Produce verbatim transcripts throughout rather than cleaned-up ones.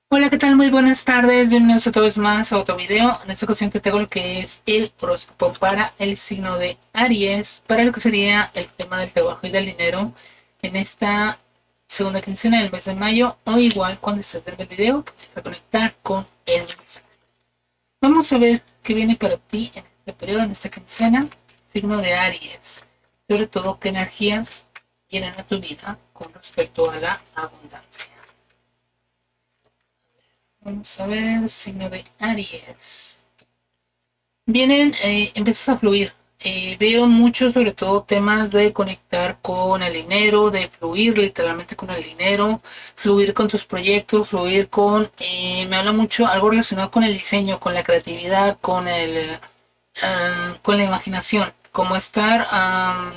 Hola, ¿qué tal? Muy buenas tardes, bienvenidos otra vez más a otro video. En esta ocasión te tengo lo que es el horóscopo para el signo de Aries, para lo que sería el tema del trabajo y del dinero en esta segunda quincena del mes de mayo, o igual cuando estés viendo el video, puedes reconectar con el mensaje. Vamos a ver qué viene para ti en este periodo, en esta quincena, signo de Aries, sobre todo qué energías vienen a tu vida con respecto a la abundancia. Vamos a ver, signo de Aries. Vienen, eh, empiezas a fluir. Eh, veo mucho, sobre todo, temas de conectar con el dinero, de fluir literalmente con el dinero, fluir con tus proyectos, fluir con, eh, me habla mucho algo relacionado con el diseño, con la creatividad, con el, um, con la imaginación, como estar, um,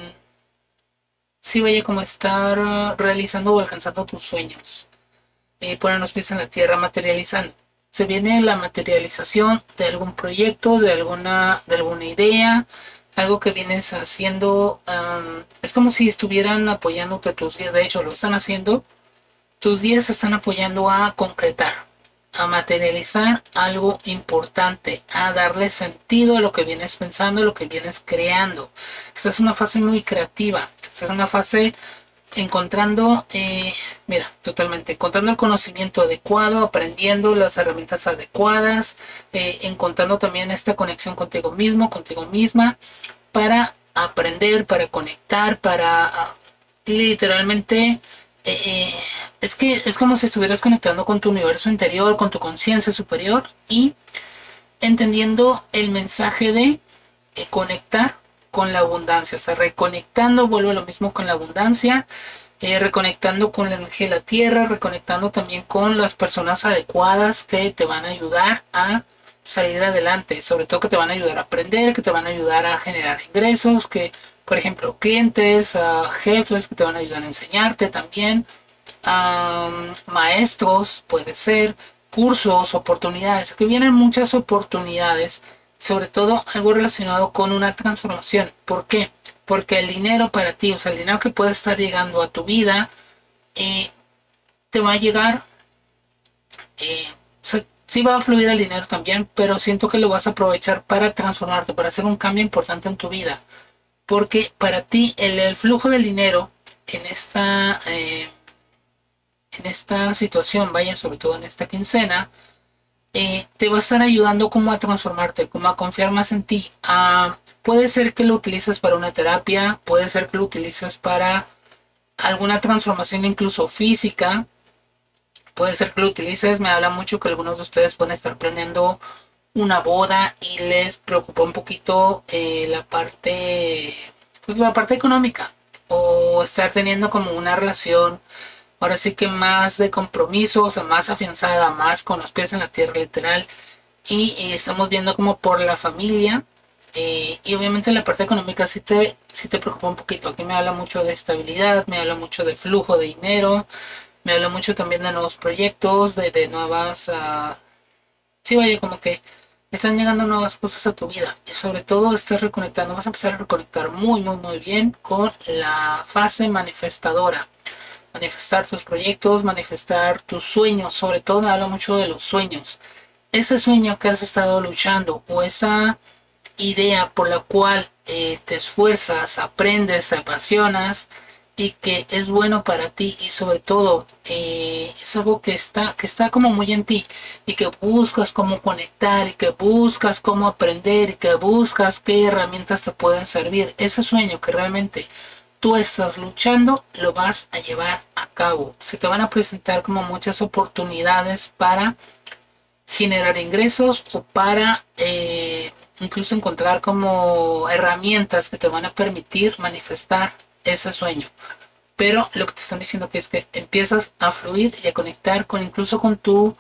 sí, vaya, como estar uh, realizando o alcanzando tus sueños, eh, poner los pies en la tierra, materializando. Se viene la materialización de algún proyecto, de alguna, de alguna idea, algo que vienes haciendo. Um, es como si estuvieran apoyándote tus días, de hecho lo están haciendo. Tus días se están apoyando a concretar, a materializar algo importante, a darle sentido a lo que vienes pensando, a lo que vienes creando. Esta es una fase muy creativa, esta es una fase encontrando, eh, mira, totalmente, encontrando el conocimiento adecuado, aprendiendo las herramientas adecuadas, eh, encontrando también esta conexión contigo mismo, contigo misma, para aprender, para conectar, para uh, literalmente, eh, es que es como si estuvieras conectando con tu universo interior, con tu conciencia superior y entendiendo el mensaje de eh, conectar con la abundancia, o sea, reconectando, vuelvo a lo mismo con la abundancia, eh, reconectando con la energía de la tierra, reconectando también con las personas adecuadas que te van a ayudar a salir adelante, sobre todo que te van a ayudar a aprender, que te van a ayudar a generar ingresos, que, por ejemplo, clientes, uh, jefes que te van a ayudar a enseñarte también, um, maestros, puede ser, cursos, oportunidades, que vienen muchas oportunidades, sobre todo algo relacionado con una transformación. ¿Por qué? Porque el dinero para ti, o sea, el dinero que puede estar llegando a tu vida, eh, te va a llegar, eh, o sea, sí va a fluir el dinero también, pero siento que lo vas a aprovechar para transformarte, para hacer un cambio importante en tu vida. Porque para ti el, el flujo del dinero en esta, eh, en esta situación, vaya, sobre todo en esta quincena, eh, te va a estar ayudando como a transformarte, como a confiar más en ti. Uh, puede ser que lo utilices para una terapia, puede ser que lo utilices para alguna transformación incluso física, puede ser que lo utilices, me habla mucho que algunos de ustedes pueden estar planeando una boda y les preocupa un poquito eh, la parte, pues la parte económica, o estar teniendo como una relación ahora sí que más de compromiso, o sea, más afianzada, más con los pies en la tierra literal, y, y estamos viendo como por la familia, eh, y obviamente la parte económica sí te, sí te preocupa un poquito. Aquí me habla mucho de estabilidad, me habla mucho de flujo de dinero, me habla mucho también de nuevos proyectos, de, de nuevas, uh, sí, vaya, como que están llegando nuevas cosas a tu vida, y sobre todo estás reconectando, vas a empezar a reconectar muy, muy, muy bien con la fase manifestadora. Manifestar tus proyectos, manifestar tus sueños, sobre todo me habla mucho de los sueños. Ese sueño que has estado luchando, o esa idea por la cual eh, te esfuerzas, aprendes, te apasionas y que es bueno para ti, y sobre todo eh, es algo que está, que está como muy en ti, y que buscas cómo conectar, y que buscas cómo aprender, y que buscas qué herramientas te pueden servir. Ese sueño que realmente tú estás luchando, lo vas a llevar a cabo. Se te van a presentar como muchas oportunidades para generar ingresos, o para eh, incluso encontrar como herramientas que te van a permitir manifestar ese sueño. Pero lo que te están diciendo que es que empiezas a fluir y a conectar con, incluso con tu,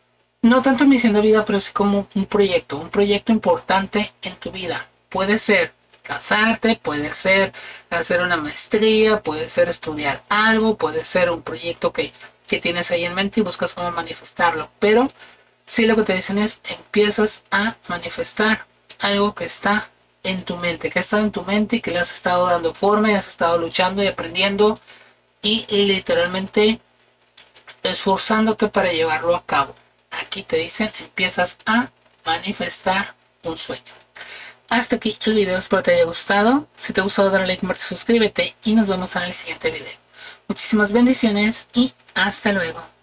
no tanto misión de vida, pero sí como un proyecto, un proyecto importante en tu vida. Puede ser casarte, puede ser hacer una maestría, puede ser estudiar algo, puede ser un proyecto que, que tienes ahí en mente y buscas cómo manifestarlo. Pero sí, lo que te dicen es, empiezas a manifestar algo que está en tu mente, que está en tu mente y que le has estado dando forma, y has estado luchando y aprendiendo y literalmente esforzándote para llevarlo a cabo. aquí te dicen empiezas a manifestar un sueño. Hasta aquí el video, espero te haya gustado. Si te gustó, dale like, comparte, suscríbete y nos vemos en el siguiente video. Muchísimas bendiciones y hasta luego.